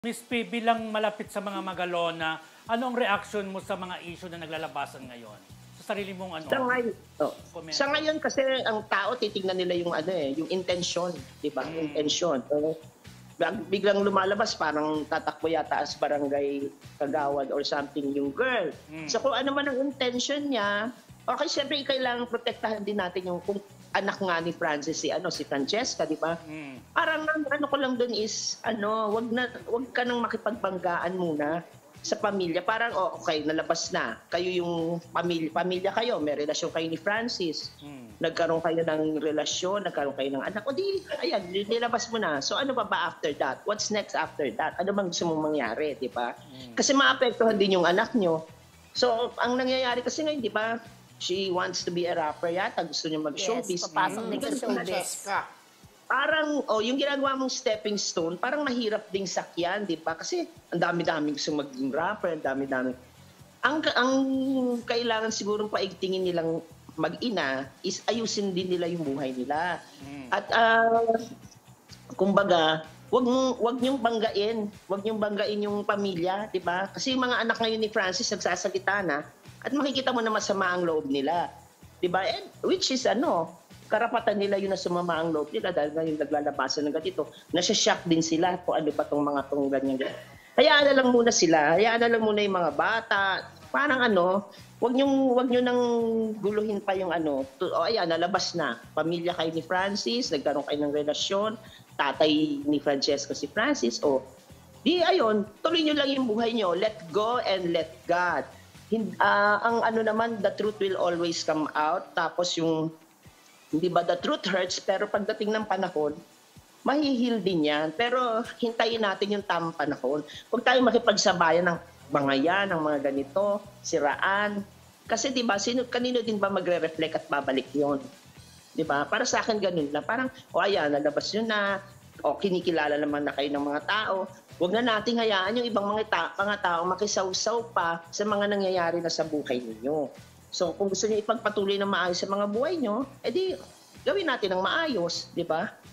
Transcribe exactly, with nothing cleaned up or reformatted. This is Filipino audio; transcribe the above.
Miss P, bilang malapit sa mga Magalona, ano ang reaction mo sa mga issue na naglalabasan ngayon? Sa sarili mong ano? Sa ngayon, oh, Komento. sa ngayon kasi ang tao titingnan nila yung ano eh, yung intention, 'di ba? Mm. Intention. So, bag- biglang lumalabas parang tatakbo yata as barangay kagawad or something yung girl. Mm. So kung ano man ang intention niya, okay, syempre kailangan protektahan din natin yung kung anak nga ni Francis si ano si Francesca, 'di ba? Mm. Parang ang ano ko lang doon is ano, wag na wag ka nang makipagbanggaan muna sa pamilya. Parang oh, okay, nalabas na. Kayo yung pamilya, pamilya kayo, may relasyon kayo ni Francis. Mm. Nagkaroon kayo ng relasyon, nagkaroon kayo ng anak. O di, ayan, nilabas mo na. So ano pa ba after that? What's next after that? Ano bang gusto mong mangyari, di ba? Mm. Kasi maapektuhan din yung anak nyo. So ang nangyayari kasi ngayon, di ba? She wants to be a rapper yata. Gusto niya mag-showbiz. Yes, papasok Mm. din sa showbiz. Parang, oh, yung ginagawa mong stepping stone, parang mahirap ding sakyan, di ba? Kasi ang dami-daming gusto maging rapper, ang dami-dami. Ang, ang kailangan siguro paigtingin nilang mag-ina is ayusin din nila yung buhay nila. Mm. At, uh, kumbaga, wag mong wag niyong banggain, wag niyong banggain yung pamilya, di ba? Kasi yung mga anak ngayon ni Francis nagsasalita na at makikita mo na masama ang loob nila. Di ba? And, which is ano, karapatan nila yun na sumama ang loob nila dahil ngayon naglalabasan ng ganito. Nasya-shock din sila kung ano pa tong mga tong ganyan. Hayaan na lang muna sila. Hayaan na lang muna yung mga bata. Parang ano, wag niyong wag niyo nang guluhin pa yung ano. To, oh, ayan, nalabas na. Pamilya kayo ni Francis, nagkaroon kayo ng relasyon, tatay ni Francesca si Francis. O, di ayun, tuloy niyo lang yung buhay niyo. Let go and let God. Hin, uh, ang ano naman, the truth will always come out. Tapos yung hindi ba the truth hurts, pero pagdating ng panahon, mahihil din yan. Pero hintayin natin yung tamang panahon. Huwag tayo makipagsabayan ng mga yan, ng mga ganito, siraan. Kasi di ba, sino, kanino din ba magre-reflect at babalik yon? Di ba? Para sa akin ganun lang. Parang, o oh, ayan, nalabas yun na, o kinikilala naman na kayo ng mga tao. Huwag na nating hayaan yung ibang mga, ta mga tao makisawsaw pa sa mga nangyayari na sa buhay ninyo. So, kung gusto niyo ipagpatuloy ng maayos sa mga buhay nyo, edi gawin natin ng maayos, di ba?